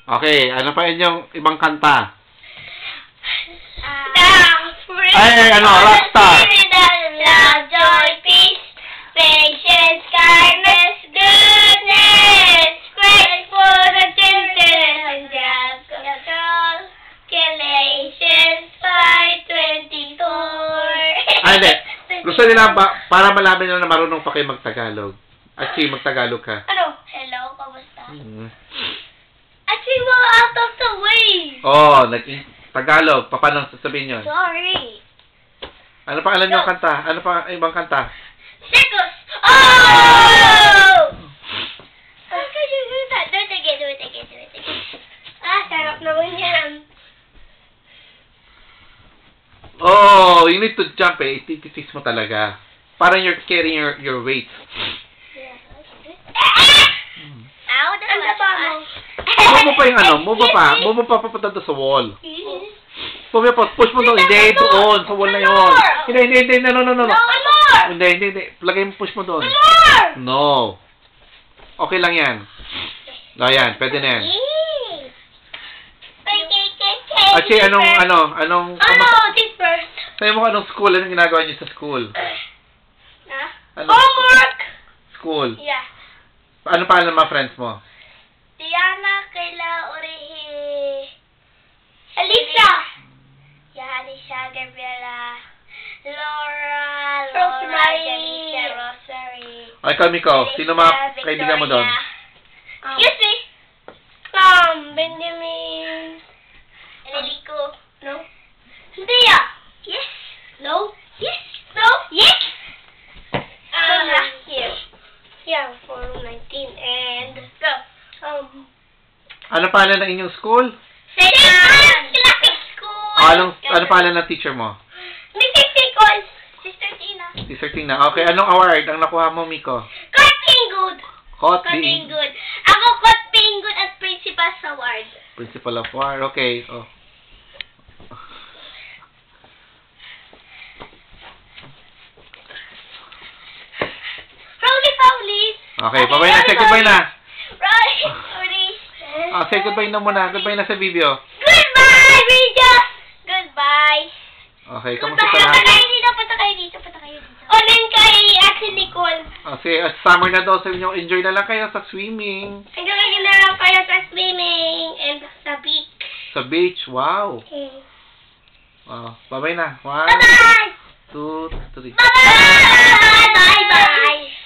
Okay, ano pa inyong ibang kanta? Rockstar. Love, joy, peace, patience, kindness, goodness, grace for the children, Galatians 5:24. Hindi. Gusto nila para malaman nila na marunong pa kayo mag-Tagalog. Actually, mag-Tagalog ka. Ano? Hello, kamusta? Actually, we're out of the way. Tagalog. Paano sasabihin yun? Sorry. Ano pa alam nyo ang kanta? Ano pa ibang kanta? Circus! Oh! How could you do that? Do it again. Sarap naman yan. You need to jump eh. Ititis mo talaga. Parang you're carrying your weight. Ow, that's Move mo pa yung Move mo pa papunta sa wall. Push mo doon. Hindi, doon. Sa wall na yun. Hindi. No. Hindi. Lagay mo, push mo doon. No. Okay lang yan. Yan. Pwede na yan. Actually, anong... Disperse. Sabi mo anong school? Anong ginagawa niyo sa school? Homework! School? Yeah. Ano pa ng mga friends mo? Diana, Kayla, Urihi, Alisa! Yeah, Alicia, Gabriela, Laura, Rosemary, Ay, Miko. Sino mga kaibigan mo doon? Excuse me? Benjamin. Enrico. No. Cynthia. Yes. No. Yes. No. Yes. Here. Yeah, for 19 and go. Ano pangalan ng inyong school? Classic school. Ano pangalan ng teacher mo? Mrs. Nicole. Sister Tina. Sister Tina. Okay, anong award ang nakuha mo, Miko? Caught being good. Caught being good. Ako caught being good at Principal's Award. Principal Award. Okay. Okay, bye-bye na. Say goodbye na. Say goodbye na muna. Goodbye na sa video. Goodbye, video! Goodbye. Okay, kamusta ka na? Punta kayo dito. Then kay Ate Nicole. Summer na daw sa inyo. Enjoy na lang kayo sa swimming. Enjoy na lang kayo sa swimming and sa beach. Sa beach? Wow. Okay. Bye-bye na. 1, Bye-bye! 2, 3. Bye-bye! Bye-bye!